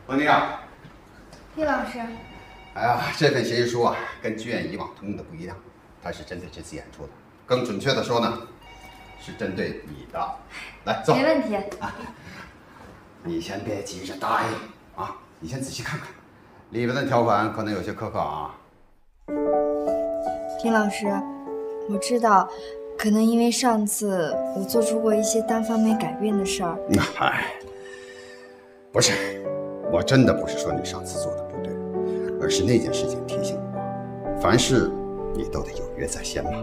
王宁啊， 厉老师， 哎呀，这份协议书啊，跟剧院以往通用的不一样，它是针对这次演出的。更准确的说呢，是针对你的。来，坐。 没问题。 啊，你先别急着答应啊，你先仔细看看，里边的条款可能有些苛刻啊。 丁老师，我知道，可能因为上次我做出过一些单方面改变的事儿。 哎，不是，我真的不是说你上次做的不对，而是那件事情提醒我，凡事你都得有约在先嘛。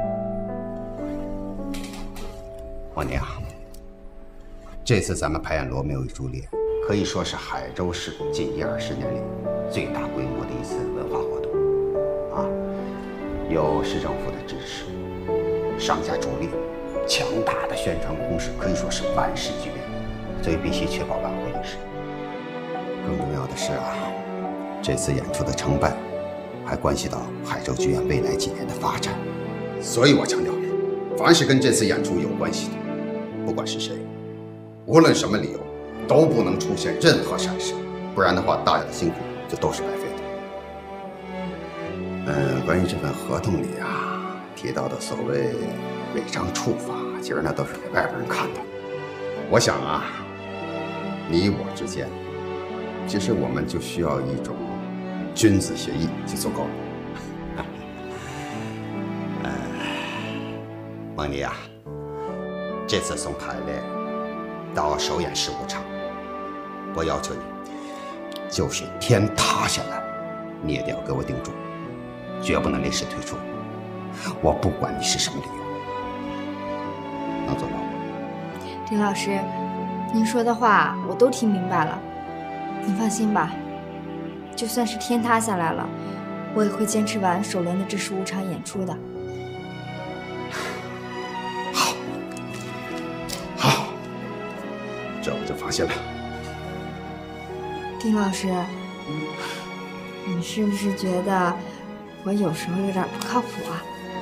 王宁啊，这次咱们排演《罗密欧与朱丽叶》，可以说是海州市近10-20年里最大规模的一次文化活动啊，有市政府的支持，商家助力，强大的宣传攻势，可以说是万事俱备，所以必须确保完活仪式。更重要的是啊，这次演出的成败，还关系到海州剧院未来几年的发展，所以我强调，凡是跟这次演出有关系的，不管是谁，无论什么理由，都不能出现任何闪失，不然的话，大家的辛苦就都是白费的。关于这份合同里啊提到的所谓违章处罚，其实那都是给外边人看的。我想啊，你我之间，其实我们就需要一种君子协议就足够了。孟妮啊，这次送凯烈到首演15场，我要求你，就是天塌下来，你也得要给我定住，绝不能临时退出。我不管你是什么理由，能做到吗？ 丁老师，您说的话我都听明白了，您放心吧，就算是天塌下来了，我也会坚持完首轮的这15场演出的。 好，这我就放心了。 丁老师，你是不是觉得我有时候有点不靠谱啊？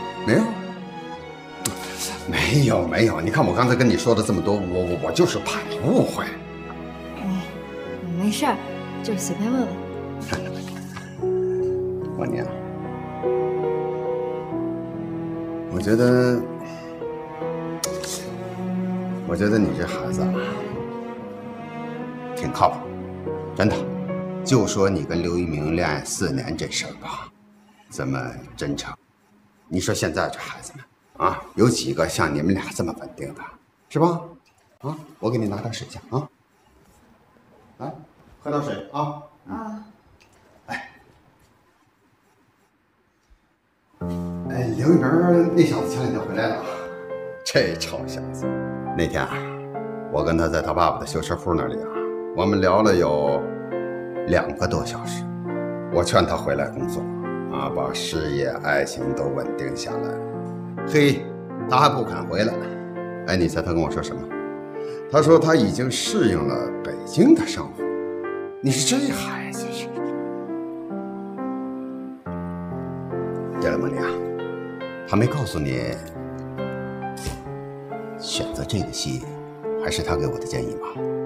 没有，你看我刚才跟你说的这么多，我就是怕你误会。 没事儿，就是随便问问。 王宁，我觉得你这孩子啊，挺靠谱，真的。就说你跟刘一鸣恋爱4年这事儿吧，这么真诚，你说现在这孩子们啊，有几个像你们俩这么稳定的，是吧？啊，我给你拿点水去啊，来，喝点水啊。刘一鸣那小子前2天回来了，这臭小子，那天啊，我跟他在他爸爸的修车铺那里啊，我们聊了有2个多小时。我劝他回来工作啊，把事业、爱情都稳定下来。嘿，他还不肯回来。哎，你猜他跟我说什么？他说他已经适应了北京的生活。你说这孩子是……对了，孟丽啊，他没告诉你选择这个戏还是他给我的建议吗？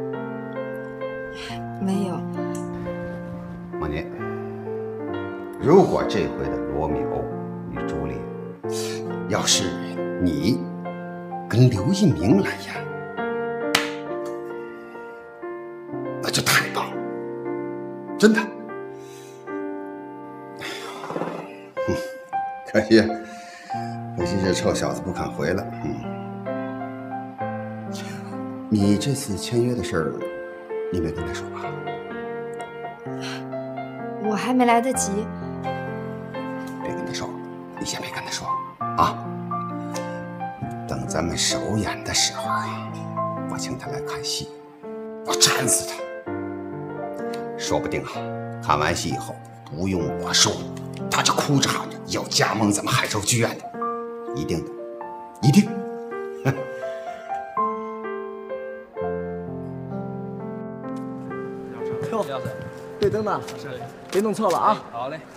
没有。 孟妮，如果这回的罗密欧与朱丽叶要是你跟刘一鸣来演，那就太棒了，真的。可惜这臭小子不肯回来。你这次签约的事儿，你没跟他说吧？ 我还没来得及。 别跟他说，你先别跟他说啊。等咱们首演的时候，我请他来看戏，我馋死他。说不定啊，看完戏以后，不用我说，他就哭着喊着要加盟咱们海州剧院的，一定的，一定。 哟，对灯呢，别弄错了啊！ 好嘞。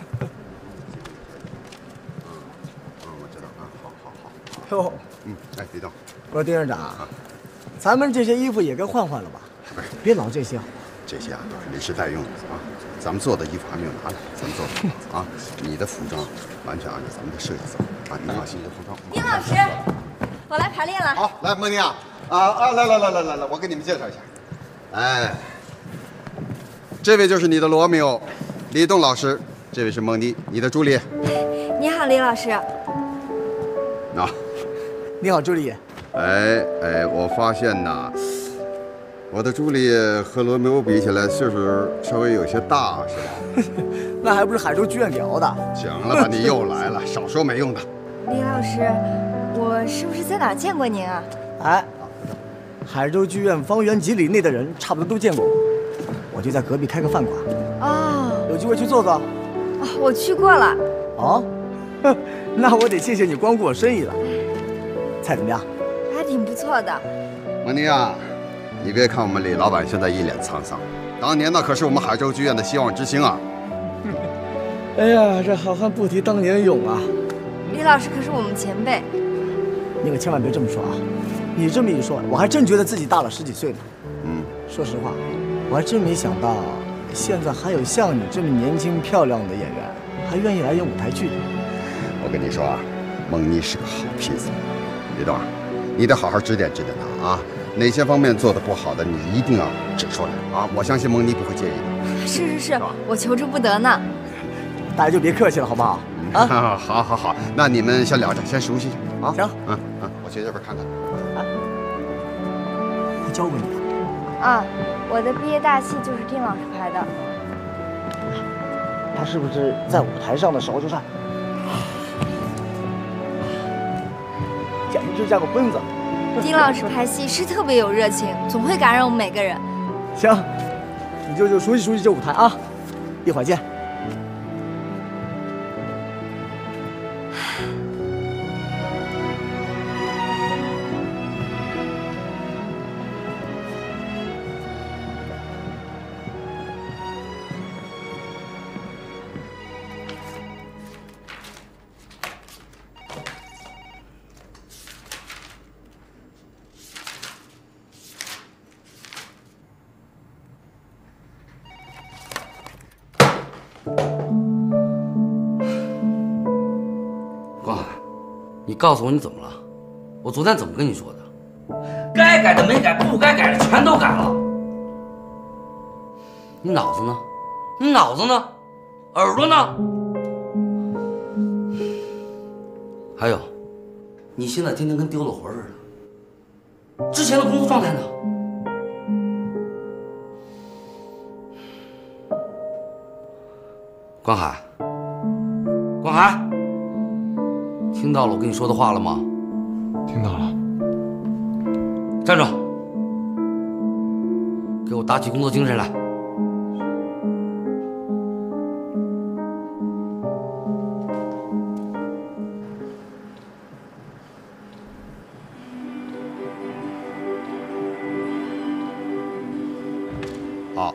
我知道啊，好。 哟， 哎，别动。 我说丁院长，咱们这些衣服也该换换了吧？别老这些， 这些啊都是临时代用的啊。咱们做的衣服还没有拿来，咱们做的啊，你的服装完全按照咱们的设计走啊。你放心，你的服装。 丁老师，我来排练了。 好，来，孟妮啊，来，我给你们介绍一下。哎，这位就是你的罗密欧，李栋老师；这位是孟妮，你的朱丽。 你好，李老师。 啊， 你好，朱丽叶。 我发现呐，我的朱丽和罗密欧比起来，岁数稍微有些大，是吧？ 那还不是海州剧院给熬的。 行了吧，你又来了，少说没用的。 李老师，我是不是在哪儿见过您啊？ 哎，海州剧院方圆几里内的人差不多都见过我，我就在隔壁开个饭馆。 哦， 有机会去坐坐。 哦，我去过了。 哦，那我得谢谢你光顾我生意了。菜怎么样？ 还挺不错的。 孟妮啊，你别看我们李老板现在一脸沧桑，当年那可是我们海州剧院的希望之星啊。 哎呀，这好汉不提当年勇啊！ 李老师可是我们前辈。 你可千万别这么说啊！你这么一说，我还真觉得自己大了10几岁呢。说实话，我还真没想到，现在还有像你这么年轻漂亮的演员，还愿意来演舞台剧的。 我跟你说啊，孟妮是个好坯子。李栋，你得好好指点指点她啊！哪些方面做的不好的，你一定要指出来啊！我相信孟妮不会介意的。 是，我求之不得呢。 大家就别客气了，好不好？啊， 好，那你们先聊着，先熟悉一下啊。 行， 我去这边看看。 他教过你的？ 啊，我的毕业大戏就是丁老师拍的。 他是不是在舞台上的时候就是简直像个疯子？ 丁老师拍戏是特别有热情，总会感染我们每个人。 行，你就熟悉熟悉这舞台啊，一会儿见。 光海，你告诉我你怎么了？我昨天怎么跟你说的？该改的没改，不该改的全都改了。你脑子呢？你脑子呢？耳朵呢？还有，你现在天天跟丢了魂似的。之前的工作状态呢？光海，光海，听到了我跟你说的话了吗？ 听到了。 站住！给我打起工作精神来！ 好，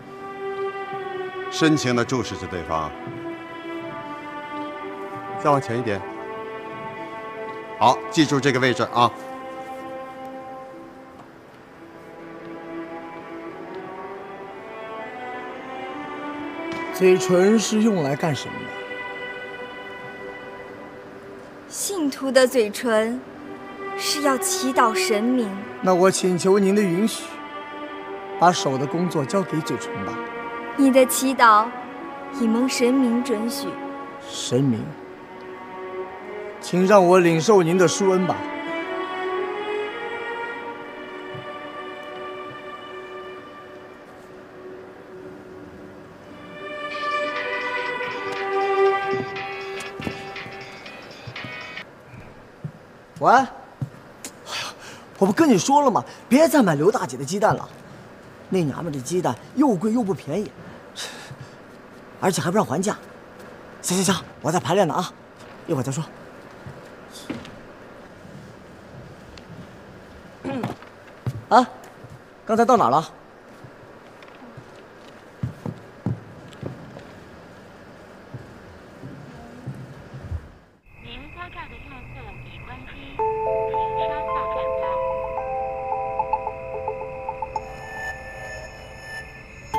深情地注视着对方，再往前一点。好，记住这个位置啊。 嘴唇是用来干什么的？ 信徒的嘴唇是要祈祷神明。 那我请求您的允许，把手的工作交给嘴唇吧。 你的祈祷已蒙神明准许。 神明，请让我领受您的殊恩吧。喂，哎呀，我不跟你说了吗？别再买刘大姐的鸡蛋了，那娘们这鸡蛋又贵又不便宜，而且还不让还价。行，我在排练呢啊，一会儿再说。啊，刚才到哪儿了？ 您拨叫的用户已关机，请稍后转拨。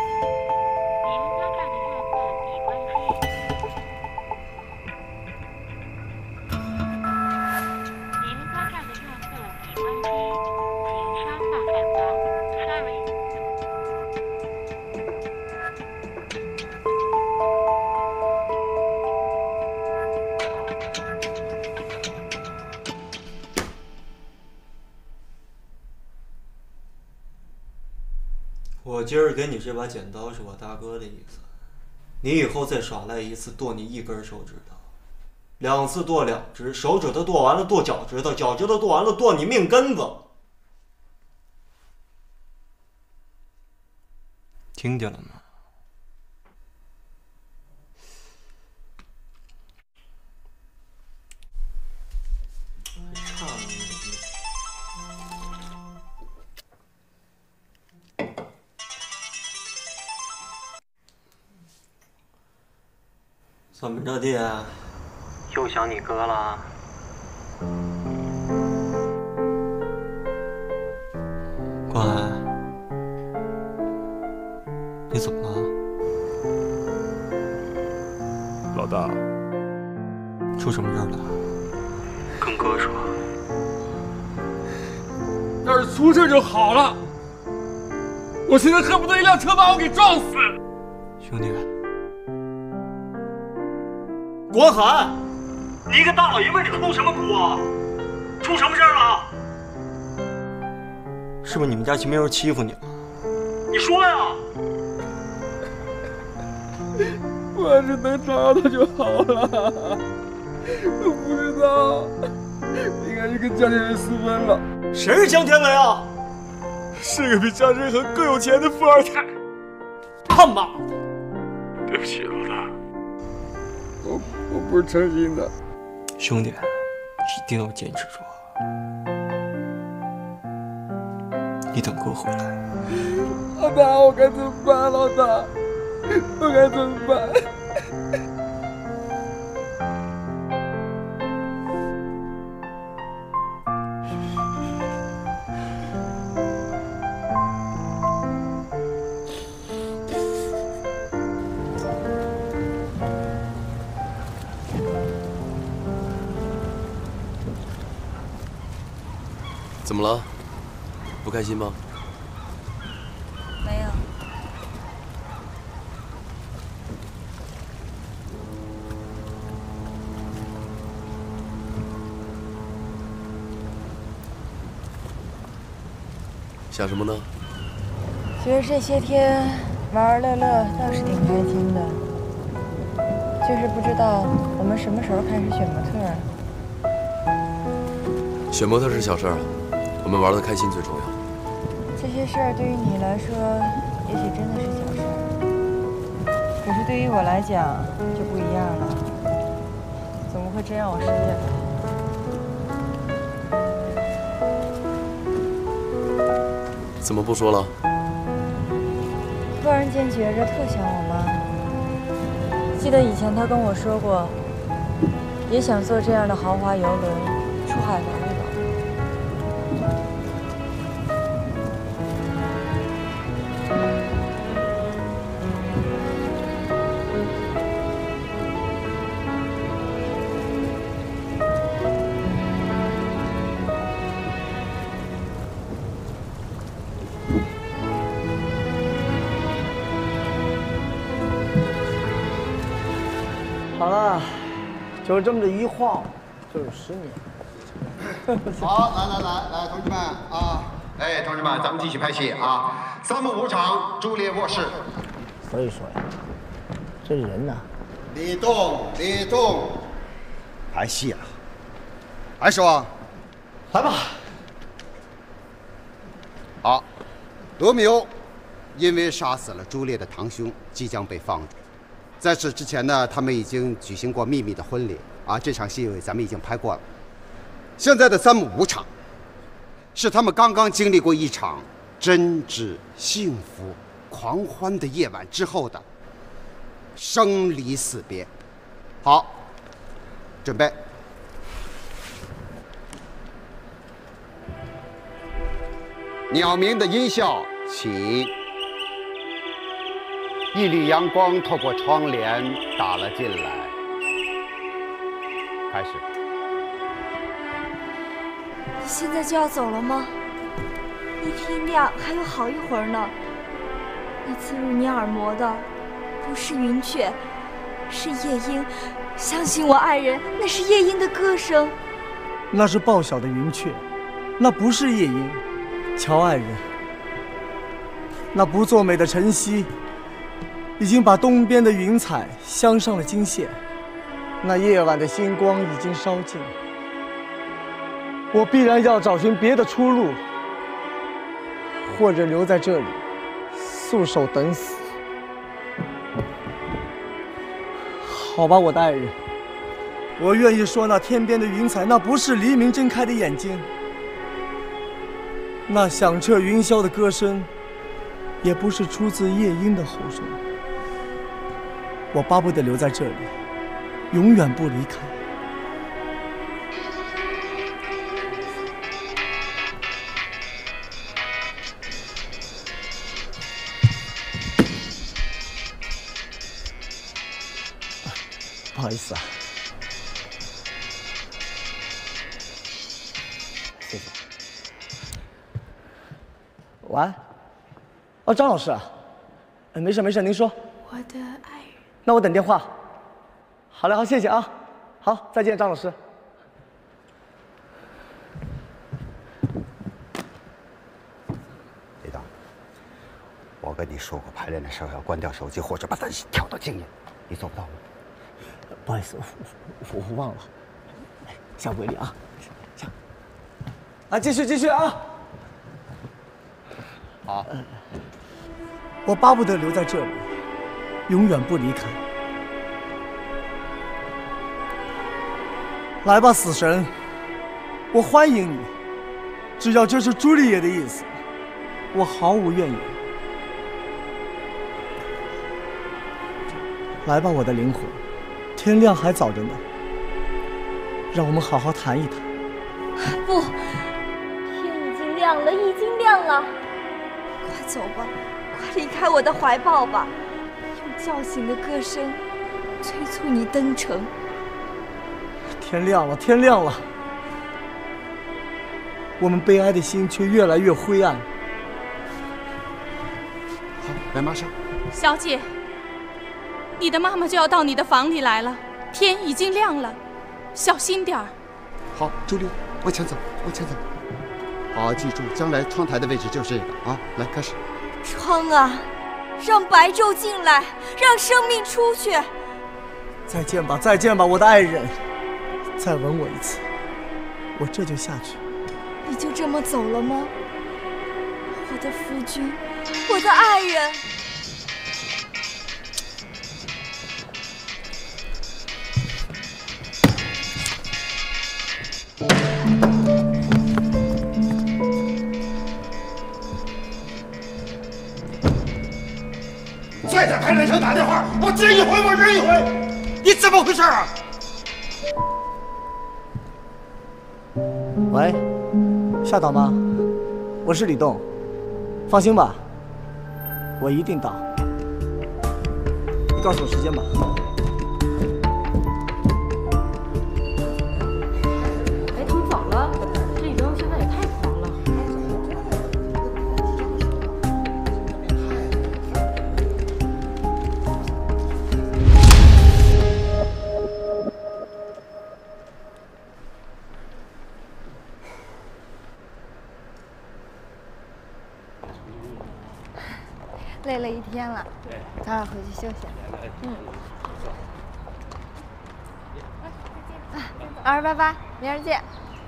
我今儿给你这把剪刀是我大哥的意思，你以后再耍赖一次，剁你一根手指头；2次剁2只，手指头剁完了剁脚趾头，脚趾头剁完了剁你命根子。听见了吗？差那么一点。怎么着，爹？又想你哥了？关海，你怎么了？ 老大， 出什么事儿了？跟哥说。 要是出事就好了。我现在恨不得一辆车把我给撞死。 兄弟，关海，你一个大老爷们，你哭什么哭啊？出什么事儿了？是不是你们家秦明又欺负你了？你说呀！ 我要是能找到他就好了。我不知道，应该是跟江天伟私奔了。 谁是江天伟啊？ 是个比江天恒更有钱的富二代。 他妈的！ 对不起，老大，我不是诚心的。 兄弟，一定要坚持住。你等哥回来。 老大，我该怎么办？老大，我该怎么办？ 怎么了？不开心吗？ 没有。 想什么呢？ 觉得这些天玩玩乐乐倒是挺开心的，就是不知道我们什么时候开始选模特啊？ 选模特是小事儿，我们玩得开心最重要。 这些事儿对于你来说，也许真的是小事儿，可是对于我来讲就不一样了。怎么会真让我失业了？ 怎么不说了？ 突然间觉着特想我妈。记得以前她跟我说过，也想坐这样的豪华游轮出海玩一玩。 好了，就这么着一晃，就是10年。 好，来，同志们啊！哎，同志们，咱们继续拍戏啊！3幕5场，朱丽叶卧室。 所以说呀，这人呢， 立动，拍戏了。还说， 来吧。 好，罗密欧因为杀死了朱丽叶的堂兄，即将被放逐。在此之前呢，他们已经举行过秘密的婚礼啊，这场戏咱们已经拍过了。现在的3幕5场，是他们刚刚经历过一场真挚、幸福、狂欢的夜晚之后的生离死别。好，准备。鸟鸣的音效，起。一缕阳光透过窗帘打了进来。开始。 你现在就要走了吗？离天亮还有好一会儿呢。那刺入你耳膜的，不是云雀，是夜莺。相信我，爱人，那是夜莺的歌声。 那是报晓的云雀，那不是夜莺。乔爱人， 那不作美的晨曦，已经把东边的云彩镶上了金线。那夜晚的星光已经烧尽，我必然要找寻别的出路，或者留在这里，束手等死。好吧，我的爱人，我愿意说，那天边的云彩，那不是黎明睁开的眼睛，那响彻云霄的歌声，也不是出自夜莺的吼声。我巴不得留在这里，永远不离开。不好意思啊，谢谢。晚安。哦，张老师啊，没事没事，您说。 我的爱人。 那我等电话。好嘞，好，谢谢啊。好，再见，张老师。 李导，我跟你说过，排练的时候要关掉手机，或者把它调到静音，你做不到吗？ 不好意思，我忘了。下回礼啊，下。啊，继续啊！ 好。 我巴不得留在这里，永远不离开。来吧，死神，我欢迎你。只要这是朱丽叶的意思，我毫无怨言。来吧，我的灵魂。天亮还早着呢，让我们好好谈一谈。 不，天已经亮了，已经亮了，快走吧，快离开我的怀抱吧，用叫醒的歌声催促你登城。 天亮了，天亮了，我们悲哀的心却越来越灰暗。 好，来马上。 小姐。你的妈妈就要到你的房里来了，天已经亮了，小心点儿。 好，朱莉，往前走，往前走。好，记住，将来窗台的位置就是这个啊。来，开始。 窗啊，让白昼进来，让生命出去。 再见吧，再见吧，我的爱人，再吻我一次，我这就下去。 你就这么走了吗？我的夫君，我的爱人。 再在排练场打电话，我接一回我扔一回，你怎么回事啊？ 喂，夏导吗？我是李栋，放心吧，我一定到。你告诉我时间吧。 哎，他们走了，这李东现在也太狂了。 累了一天了，早点回去休息。2288，明儿见。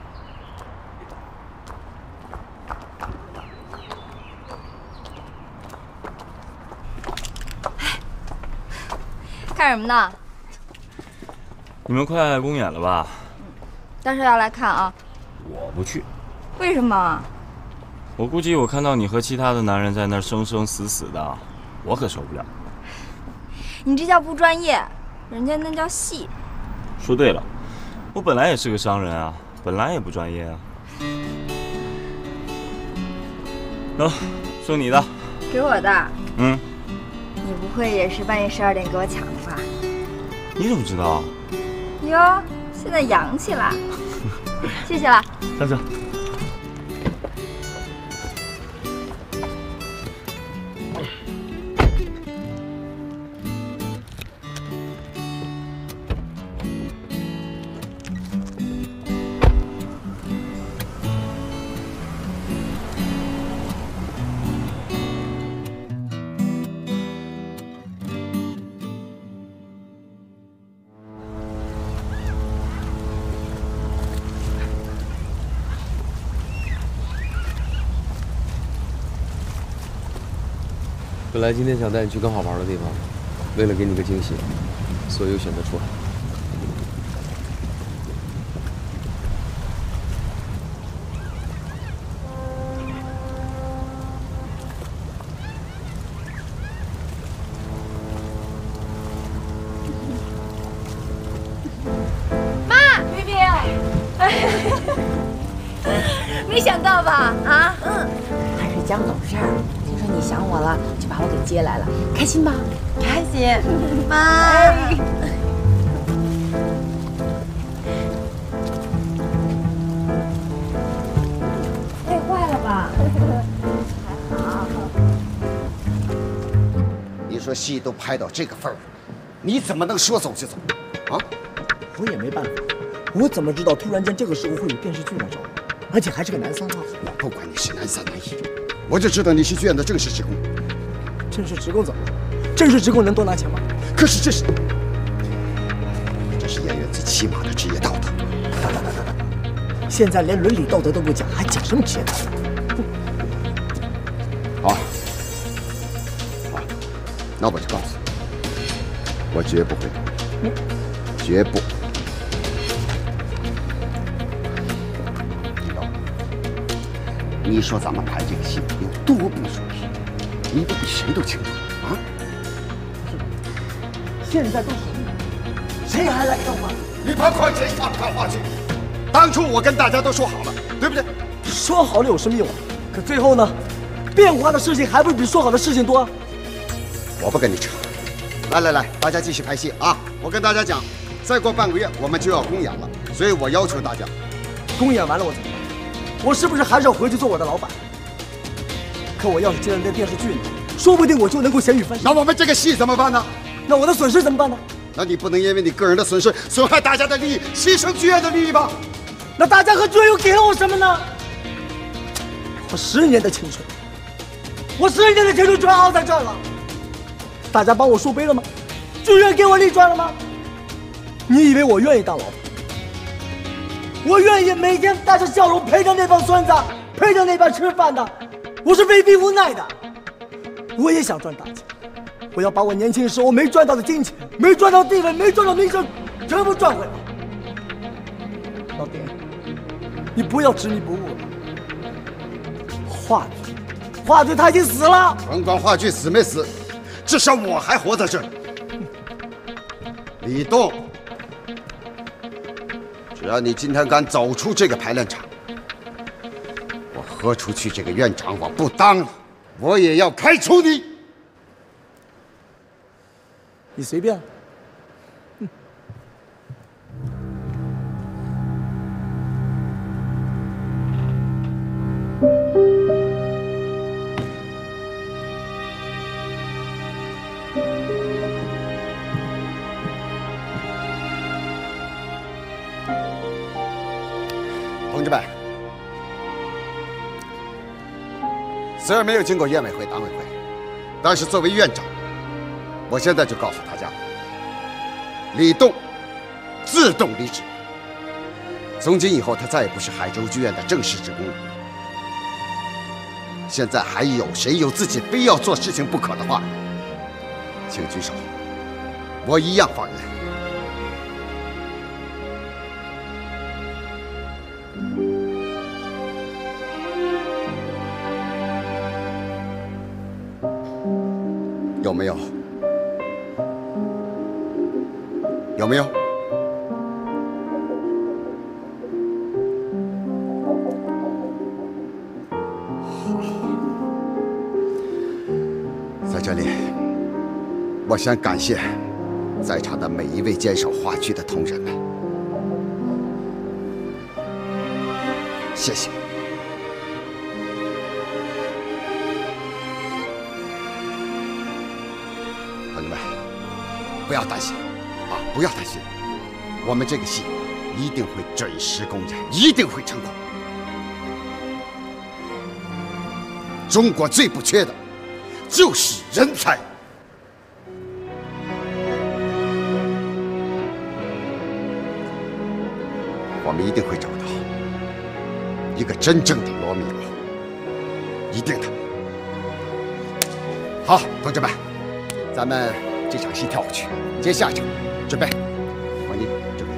看什么呢？ 你们快公演了吧？ 到时候要来看啊。 我不去。 为什么？ 我估计我看到你和其他的男人在那儿生生死死的，我可受不了。 你这叫不专业，人家那叫戏。 说对了，我本来也是个商人啊，本来也不专业啊。喏，送你的。 给我的？ 嗯。 你不会也是半夜12点给我抢的吧？ 你怎么知道？ 哟，现在洋气了。谢谢了。 站着。 本来今天想带你去更好玩的地方，为了给你个惊喜，所以又选择出海。 妈，冰冰，没想到吧？啊，还是讲好事儿。听说你想我了，就把我给接来了，开心吧？开心，妈。累坏了吧？还好。 你说戏都拍到这个份儿，你怎么能说走就走？啊？ 我也没办法，我怎么知道突然间这个时候会有电视剧来找我，而且还是个男三号？ 我不管你是男三男一，我就知道你是剧院的正式职工。 正式职工怎么了？正式职工能多拿钱吗？ 可是这是演员最起码的职业道德。 现在连伦理道德都不讲，还讲什么职业道德？ 好，好，那我就告诉你，我绝不会同意，绝不。你说咱们拍这个戏有多不顺利，你不比谁都清楚啊！ 现在都什么？谁还来看话剧？ 你把况且上看话剧，当初我跟大家都说好了，对不对？ 说好了有什么用啊？可最后呢，变化的事情还不是比说好的事情多？ 我不跟你扯。来，大家继续拍戏啊！我跟大家讲，再过半个月我们就要公演了，所以我要求大家， 公演完了我怎么办？我是不是还是要回去做我的老板？可我要是接了那电视剧呢，说不定我就能够咸鱼翻身。 那我们这个戏怎么办呢？ 那我的损失怎么办呢？ 那你不能因为你个人的损失损害大家的利益，牺牲剧院的利益吧？ 那大家和剧院又给了我什么呢？我10年的青春，我10年的青春全耗在这儿了。大家帮我说背了吗？剧院给我利赚了吗？你以为我愿意当老板？我愿意每天带着笑容陪着那帮孙子，陪着那帮吃饭的，我是被逼无奈的。我也想赚大钱，我要把我年轻时候没赚到的金钱、没赚到地位、没赚到名声，全部赚回来。老爹，你不要执迷不悟了。话剧他已经死了。 甭管话剧死没死，至少我还活在这儿。李栋。只要你今天敢走出这个排练场，我何出去这个院长我不当了，我也要开除你。 你随便。 同志们，虽然没有经过院委会、党委会，但是作为院长，我现在就告诉大家，李栋自动离职。从今以后，他再也不是海州剧院的正式职工了。现在还有谁有自己非要做事情不可的话，请举手，我一样放人。有没有？有没有？在这里，我想感谢在场的每一位坚守话剧的同仁们，谢谢。同志们，不要担心啊，不要担心，我们这个戏一定会准时公演，一定会成功。中国最不缺的就是人才。我们一定会找到一个真正的罗密欧，一定的。 好，同志们，咱们这场戏跳过去，接下一场，准备，王妮，准备。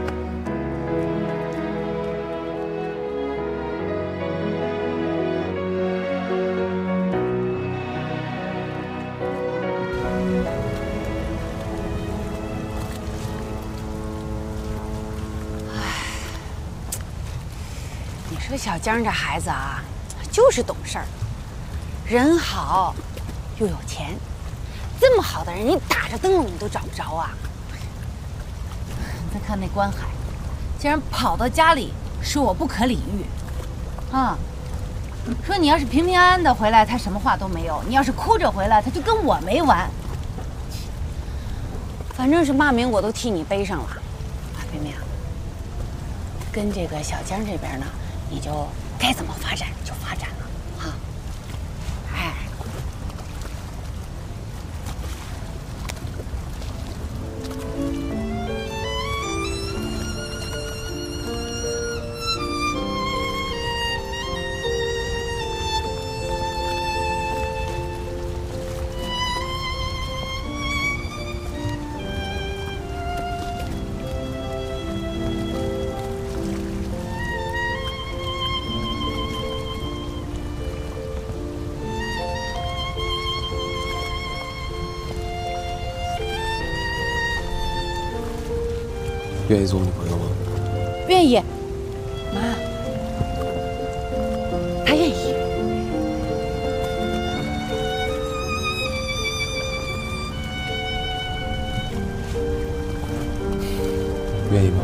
你说小江这孩子啊，就是懂事儿，人好，又有钱，这么好的人，你打着灯笼你都找不着啊！再看那关海，竟然跑到家里说我不可理喻，啊，说你要是平平安安的回来，他什么话都没有；你要是哭着回来，他就跟我没完。反正是骂名我都替你背上了，啊，冰冰，跟这个小江这边呢，你就该怎么发展就发展了，哈。哎， 愿意做我女朋友吗？ 愿意，妈，他愿意。 愿意吗？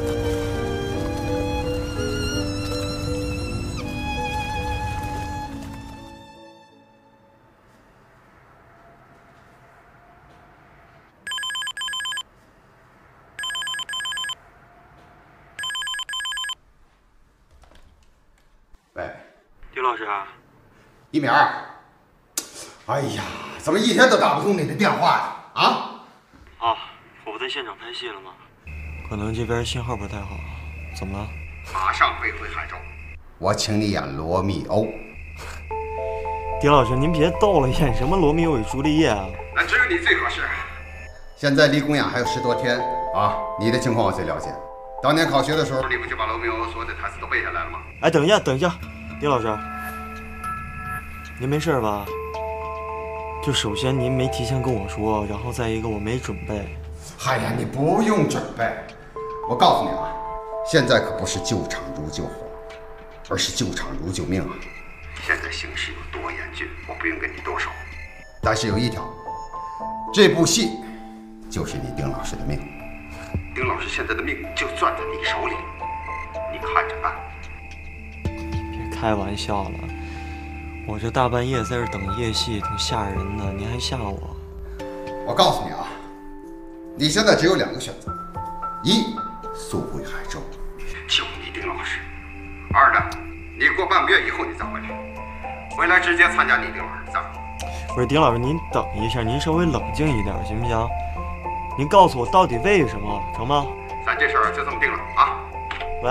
喂， 丁老师， 一鸣儿，哎呀，怎么一天都打不通你的电话呀？啊？ 啊，我不在现场拍戏了吗？可能这边信号不太好，怎么了？ 马上飞回海州，我请你演罗密欧。 丁老师，您别逗了，演什么罗密欧与朱丽叶啊？ 那只有你最合适。现在离公演还有10多天啊，你的情况我最了解。当年考学的时候，你不就把罗密欧所有的台词都背下来了吗？ 哎，等一下，等一下，丁老师，您没事吧？就首先您没提前跟我说，然后再一个我没准备。 哎呀，你不用准备，我告诉你啊，现在可不是救场如救火，而是救场如救命啊！现在形势有多严峻，我不用跟你多说。但是有一条，这部戏就是你丁老师的命。丁老师现在的命就攥在你手里，你看着办。 别开玩笑了，我这大半夜在这等夜戏，挺吓人的，您还吓我？ 我告诉你啊，你现在只有2个选择：一，速回海州，救你丁老师；二呢，你过半个月以后你再回来，回来直接参加你丁老师的葬礼。 不是丁老师，您等一下，您稍微冷静一点行不行？您告诉我到底为什么，成吗？ 咱这事儿就这么定了啊！ 喂。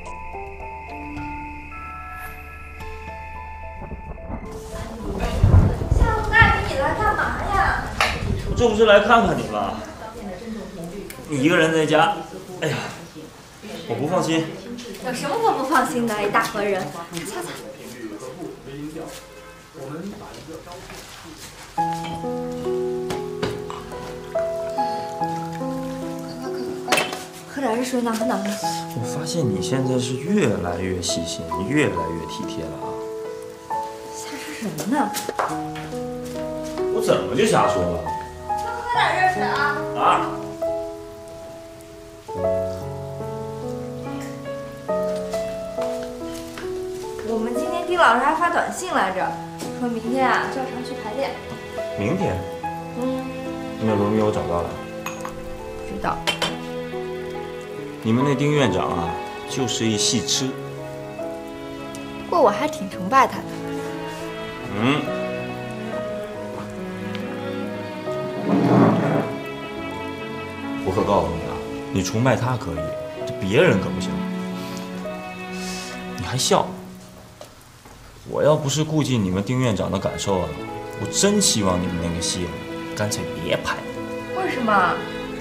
下午大雨，你来干嘛呀？ 我这不是来看看你吗？你一个人在家，哎呀，我不放心。 有什么我不放心的？一大活人，擦擦。 喝点热水暖和暖和。 我发现你现在是越来越细心，越来越体贴了啊！ 瞎说什么呢？ 我怎么就瞎说了？ 多喝点热水啊！ 啊！ 我们今天丁老师还发短信来着，说明天啊照常去排练。 明天？那罗密欧找到了？ 不知道。 你们那丁院长啊，就是一戏痴。 不过我还挺崇拜他的。 我可告诉你啊，你崇拜他可以，这别人可不行。你还笑？ 我要不是顾及你们丁院长的感受啊，我真希望你们那个戏干脆别拍了。 为什么？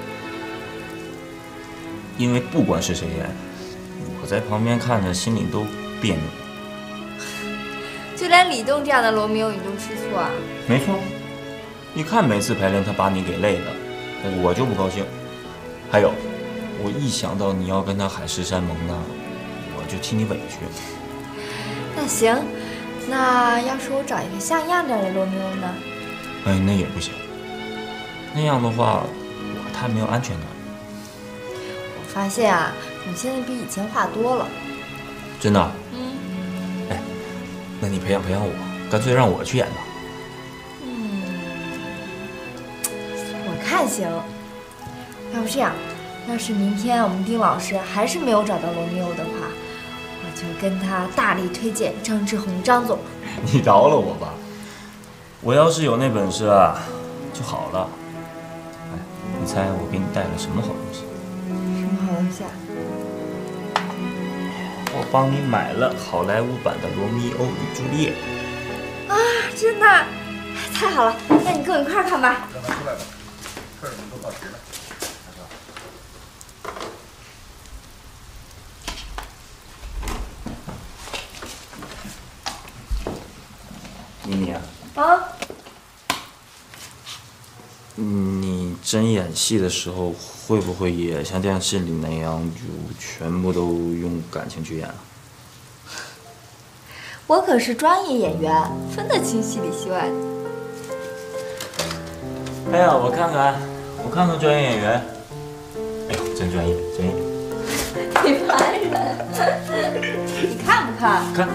因为不管是谁演，我在旁边看着心里都别扭。 就连李栋这样的罗密欧你都吃醋啊？ 没错，你看每次排练他把你给累的，我就不高兴。还有，我一想到你要跟他海誓山盟呢，我就替你委屈。 那行，那要是我找一个像样点的罗密欧呢？ 哎，那也不行。那样的话，我太没有安全感。 我发现啊，你现在比以前话多了。 真的？哎，那你培养培养我，干脆让我去演吧。 我看行。要不这样，要是明天我们丁老师还是没有找到罗密欧的话，我就跟他大力推荐张志宏张总。 你饶了我吧！我要是有那本事啊，就好了。哎，你猜我给你带了什么好东西？ 什么好东西啊？ 我帮你买了好莱坞版的《罗密欧与朱丽叶》。 啊，真的？太好了，那你跟我一块儿看吧。 让他出来吧，客人都到齐了。 妮妮啊，你真演戏的时候会不会也像电视里那样，就全部都用感情去演啊？ 我可是专业演员，分得清戏里戏外的。 哎呀，我看看专业演员，哎呦，真专业，真业。 你烦人！你看不看？ 看。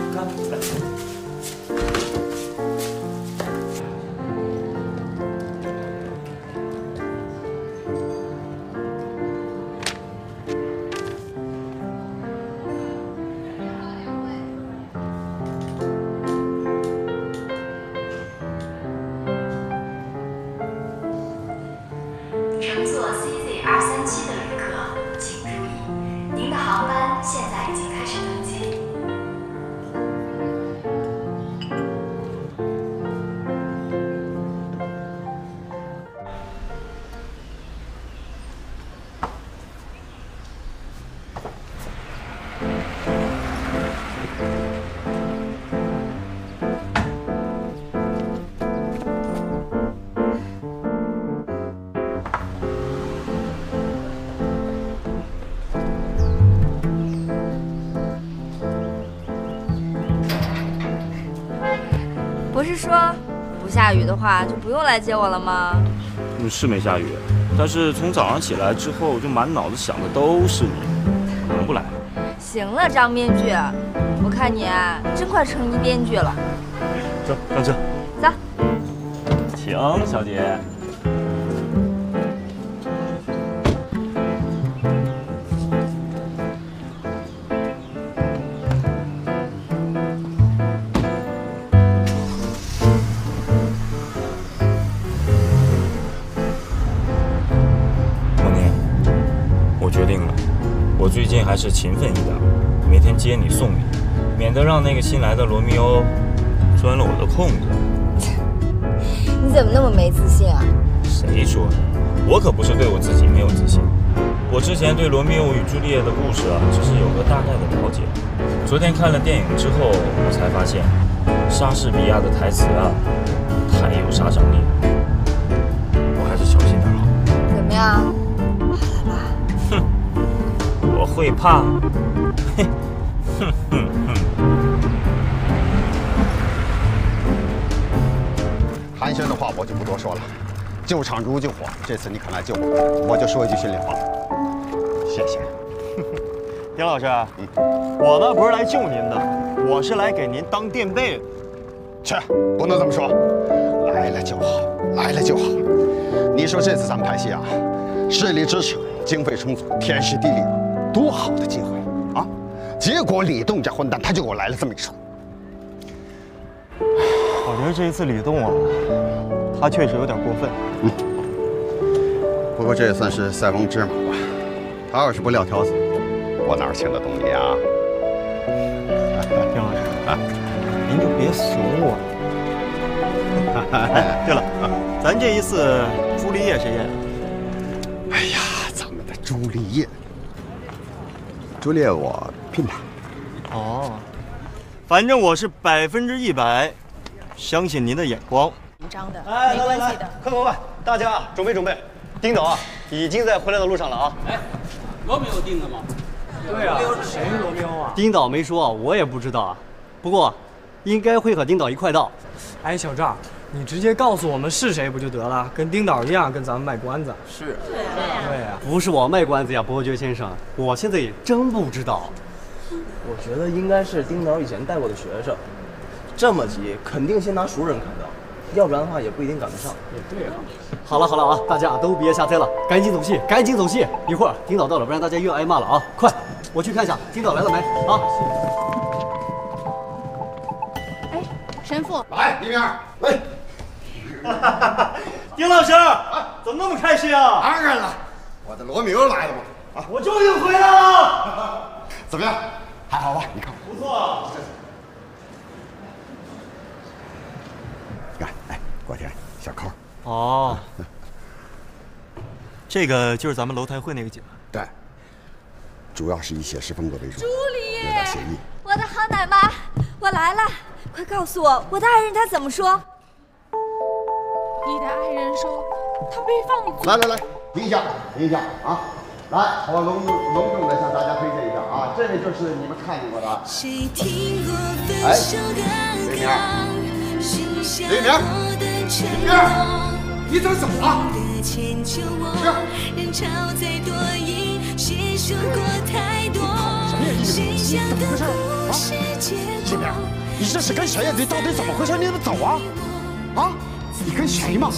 乘坐 CZ237的旅客，请注意，您的航班现在已经开始登机。 不是说不下雨的话就不用来接我了吗？ 是没下雨，但是从早上起来之后，就满脑子想的都是你，可能不来。 行了，张编剧，我看你真快成一编剧了。 走，上车。 走。 请，小姐。决定了，我最近还是勤奋一点，每天接你送你，免得让那个新来的罗密欧钻了我的空子。 你怎么那么没自信啊？ 谁说的？我可不是对我自己没有自信。我之前对《罗密欧与朱丽叶》的故事啊，只是有个大概的了解。昨天看了电影之后，我才发现，莎士比亚的台词啊，太有杀伤力了。我还是小心点好。 怎么样？ 我会怕， 寒暄的话我就不多说了，救场如救火，这次你肯来救我，我就说一句心里话，谢谢。 丁老师，我呢不是来救您的，我是来给您当垫背的。 去，不能这么说，来了就好，来了就好。你说这次咱们拍戏啊，势力支持，经费充足，天时地利。多好的机会啊！结果李栋这混蛋他就给我来了这么一出。 我觉得这一次李栋啊，他确实有点过分。 不过这也算是塞翁之马吧。他要是不撂挑子，我哪请得动你啊？ 丁老师， 您就别怂我。哎，对了，咱这一次朱丽叶谁演？ 哎呀，咱们的朱丽叶，朱丽叶我聘她。 哦，反正我是100%相信您的眼光。 紧张的， 哎， 没关系的。 快，大家准备准备，丁导啊，已经在回来的路上了啊。 哎，罗密欧定的吗？ 对啊，谁罗密欧啊？丁导没说，我也不知道啊。不过，应该会和丁导一块到。 哎，小赵，你直接告诉我们是谁不就得了？跟丁导一样，跟咱们卖关子。 是。 对呀。 不是我卖关子呀，伯爵先生，我现在也真不知道。 我觉得应该是丁导以前带过的学生。这么急，肯定先拿熟人开刀，要不然的话也不一定赶得上。也对啊。 好了啊，大家都别瞎猜了，赶紧走戏，赶紧走戏！一会儿丁导到了，不然大家又要挨骂了啊！快，我去看一下丁导来了没啊！ 哎，神父， 来，里面，来。 丁老师，怎么那么开心啊？ 当然了，我的罗密欧来了嘛！啊， 我终于回来了。 怎么样？还好吧？你看， 不错。 你看，哎，过天小扣。 哦，这个就是咱们楼台会那个景。 对，主要是以写实风格为主， 朱丽叶， 有点写意。 我的好奶妈，我来了，快告诉我，我的爱人他怎么说？ 你的爱人说他被放逐。 来，停一下啊！来，我隆重的向大家推荐一下啊，这个就是你们看见过的。哎，雷鸣，你怎么走了？什么意思？你怎么回事啊？雷鸣，你这是跟谁呀？你到底怎么回事？你怎么走啊？啊？你跟谁嘛？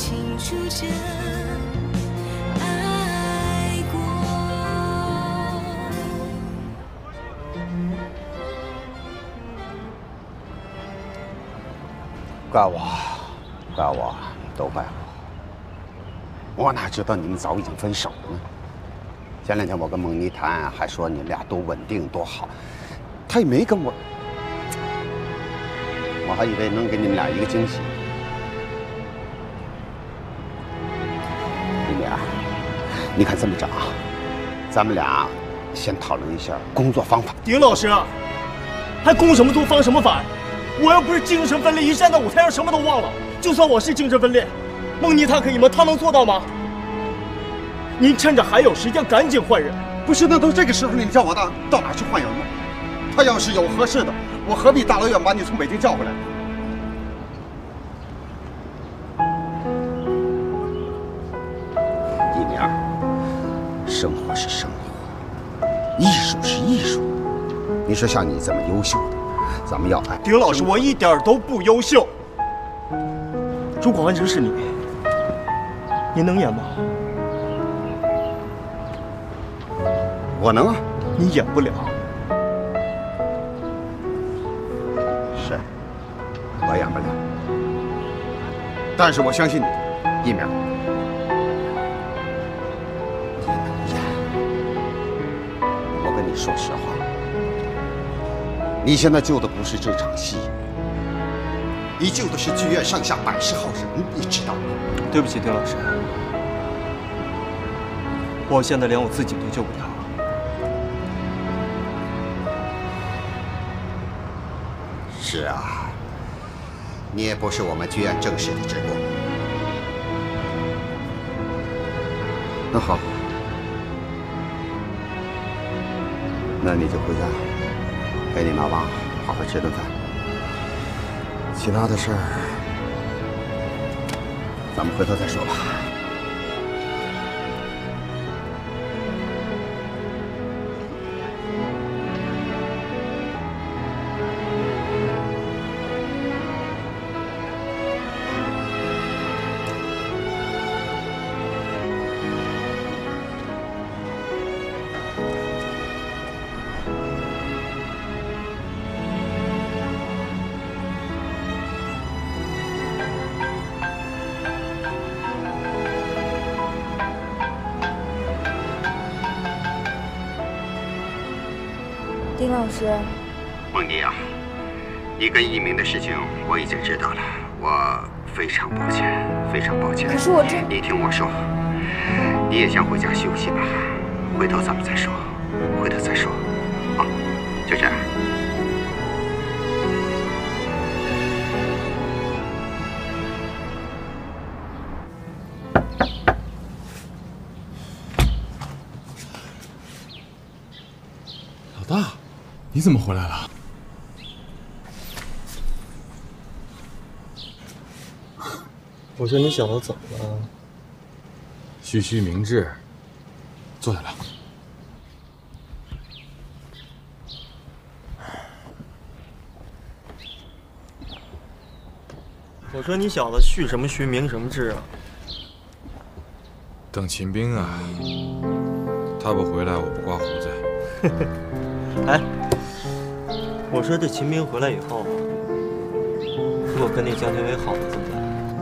怪我，都怪我。我哪知道你们早已经分手了呢？前2天我跟蒙妮谈，还说你俩多稳定多好，他也没跟我，我还以为能给你们俩一个惊喜。李明，你看这么着啊，咱们俩先讨论一下工作方法。 丁老师，还攻什么作，防什么反？我要不是精神分裂，一站到舞台上什么都忘了。就算我是精神分裂，蒙妮她可以吗？她能做到吗？您趁着还有时间赶紧换人。 不是，那都这个时候了，你叫我到哪去换人呢？他要是有合适的，我何必大老远把你从北京叫回来？一鸣，生活是生活，艺术是艺术。你说像你这么优秀的，咱们要爱。 丁老师，我一点都不优秀。如果换成是你，您能演吗？ 我能啊。 你演不了。 是，我演不了。但是我相信你，一鸣。你能演。我跟你说实话，你现在救的不是这场戏。你救的是剧院上下100号人，你知道吗？ 对不起，丁老师，我现在连我自己都救不了。 是啊，你也不是我们剧院正式的职工。那好，那你就回家陪你妈妈好好吃顿饭。其他的事儿，咱们回头再说吧。 丁老师， 梦妮啊， 你跟一鸣的事情我已经知道了，我非常抱歉，非常抱歉。 可是我这…… 你听我说，你也先回家休息吧，回头咱们再说，回头再说。啊，就这样。 老大，你怎么回来了？ 我说你小子怎么了？ 虚虚明志，坐下来。 我说你小子虚什么虚，明什么志啊？ 等秦兵啊，他不回来，我不刮胡子。 哎，我说这秦兵回来以后，如果跟那江天伟好了怎么办？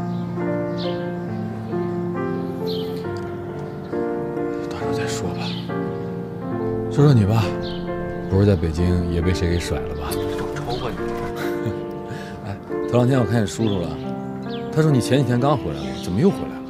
到时候再说吧。说说你吧，不是在北京也被谁给甩了吧？ 少抽吧你！ 哎，头两天我看见叔叔了，他说你前几天刚回来了，怎么又回来了？